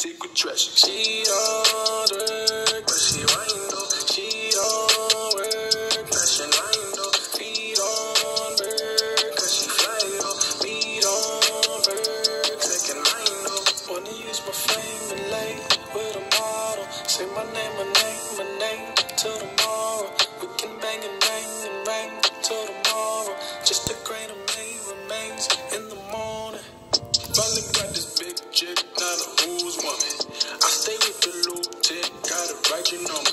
secret treasure. She don't work, but she wind up. She don't work, fashion wind up. Feet on work, cause she fly up. Me don't work, second mind up. Wanna use my fame and lay with a model. Say my name till tomorrow. We can bang and bang till tomorrow. Just a grain of me remains in the morning. Finally got this big chick, not a who's woman. I stay with the little tick, got it right, you know me.